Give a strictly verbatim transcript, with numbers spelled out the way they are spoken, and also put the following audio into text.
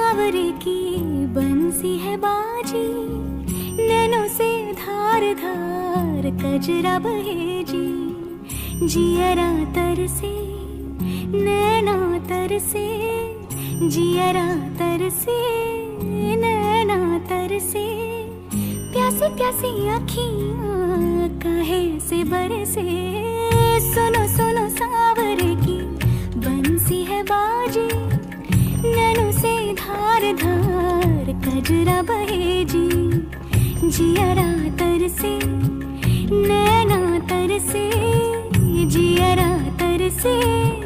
सावरे की बंसी है बाजी, नैनों से धार धार कजरा बहे जी। जियरा तरसे नैना तरसे, जियरा तरसे नैना तरसे, प्यासी प्यासी अखियाँ काहे से बरसे। सुनो सुनो सावरे की बंसी है बाजी, नैनों से धार धार कजरा बहे जी। जियरा तरसे नैना तरसे, जियरा तरसे